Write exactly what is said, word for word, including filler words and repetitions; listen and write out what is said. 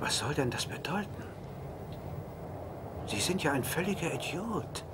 Was soll denn das bedeuten? Sie sind ja ein völliger Idiot.